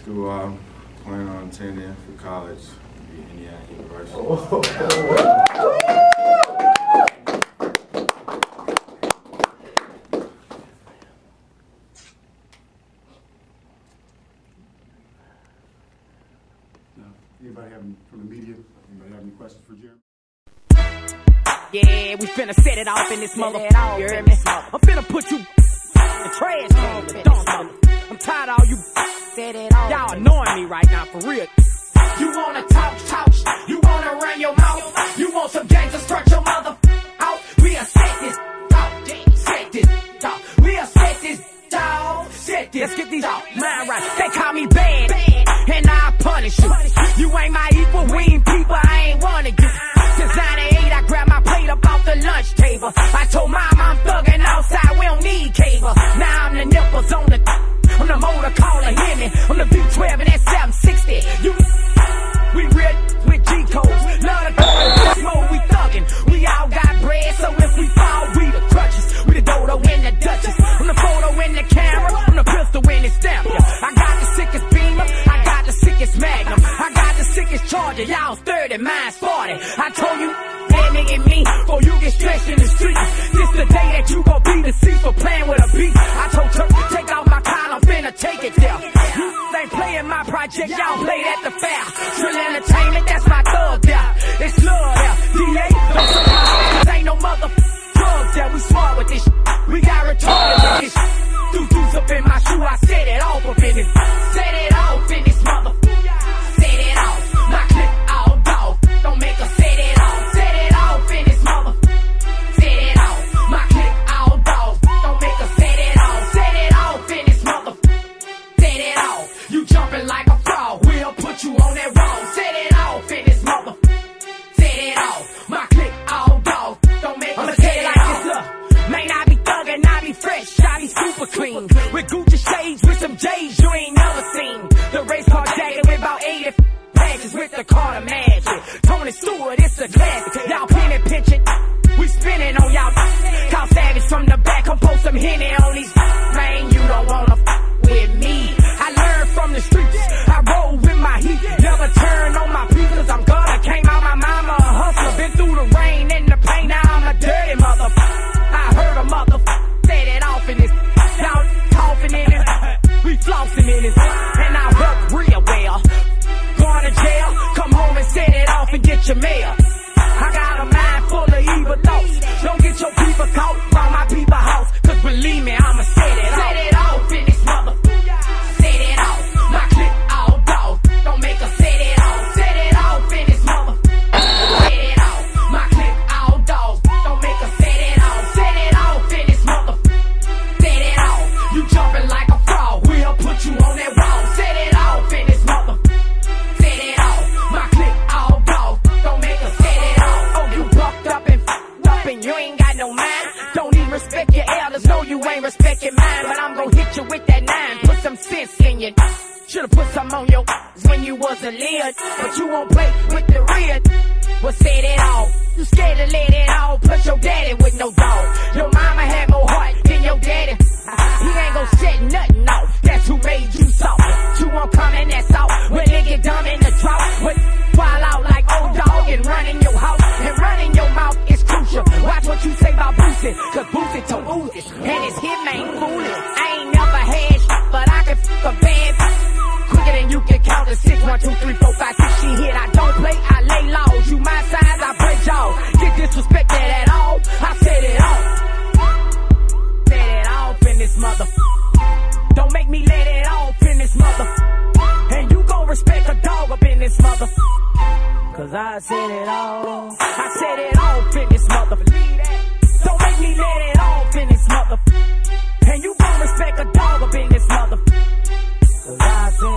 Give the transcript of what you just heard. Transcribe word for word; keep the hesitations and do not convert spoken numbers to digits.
school, I'm planning on attending for college at Indiana University. Oh. Anybody have, from the media, anybody have any questions for Jeremy? Yeah, we finna set it off in this motherfucker, you heard me? I'm finna put you in the trash can, the dumpster. I'm tired of all you y'all annoying me right now, for real. You wanna talk, talk, you wanna run your mouth, you want some gangsters, stretch your mother out. We'll set this dog, set this dog, we'll set this dog, set this. Let's get these mind right. They call me bad, and I punish you. You ain't my equal, we ain't people, I ain't one of you. Since ninety-eight, I grabbed my plate up off the lunch table. I told mom I'm thugging outside, we don't need cable. Now I'm the nipples on the, I'm the motor caller, hear me. I'm the V twelve and that seven sixty. You, we real with G-codes. Love the color, mode, we thuggin'. We all got bread, so if we fall, we the crutches. We the dodo and the duchess. I'm the photo in the camera, I'm the pistol in the stamp. I got the sickest beamer, I got the sickest magnum. I got the sickest charger, y'all's thirty, mine's forty. I told you, that nigga me, before you get stretched in the street. This the day that you gon' be the seat for playing with a beat. I told Turk, take off my collar, I'm finna take it there. You ain't playing my project, y'all played at the fair. Trill Entertainment, that's my thug there. It's love there. D A, don't surprise, cause ain't no mother drugs there. We smart with this shit. We got retarded with this shit. Deuce deuce up in my shoe, I set it off up in this. Set it off in this mother. Set it off. My clip all dog. Don't make us set it off. Set it off in this mother. Set it off. My clip all dog. Don't make us set it off. Set it off in this mother. Set it off. You jumping like a frog. We'll put you on that wall. Set it off in this mother. Set it off. My clip all dog. Don't make us set it off. Look, man, I be thuggin', I be fresh, I be super clean. With Gucci shades, with some J's you ain't never seen. The race car jacket with about eighty patches with the Carter Magic. Tony Stewart, it's a classic. Y'all penny pinching, we spinning on y'all. Call Savage from the back, come post some Henny on these. Man, you don't wanna f with me. I learned from the streets, I roll with my heat. Never turn on my people, cause I'm gonna came out my mama a hustler. Been through the rain and the pain, now I'm a dirty mother. I heard a mother set it off in this. Y'all coughing in it, we flossing in it. And I work real well. Going to jail, come home and set it off and get your mail. I got a mind full of evil thoughts. Don't get your people caught by my people house. Cause believe me, I'ma set it off. Set it off in this mother. Set it off. My clip all dog. Don't make us set it off. Set it off in this mother. Set it off. My clip all dog. Don't make us set it off. Set it off in this mother. Set it off. You jumping like a frog. We'll put you on that wall. Set it off in this mother. Set it off. My clip all dog. Don't make us set it off. Oh, you bucked up and f***ed up and you ain't got no mind. Don't even respect your elders. No, you ain't respecting mine. But I'm gonna hit you with that nine. Put some sense in you. Should've put some on your when you was a lid. But you won't play with the real. Well, set it off. You scared to let it all. Plus your daddy with no dog. Your mama had more heart than your daddy. He ain't gon' set nothing off. That's who made you soft. You won't come in, that's all. When it get dumb in the drought. But wild out like old dog and running your house. And running your mouth is crucial. Watch what you say about Boosie. Cause Boosie to oozes. And his hit ain't foolish. I ain't never had shit, but I can f*** a bad. Quicker than you can count to six. One, two, three, four, five, six. She hit. I don't play, I lay laws. You my size, I break y'all. Get disrespected at all. I set it off. Set it off in this mother. Don't make me let it off in this mother. And you gon' respect a dog up in this mother. Cause I set it off. I set it off in this mother. Don't make me let it off in this mother. And you gon' respect a dog up in this mother. Cause I said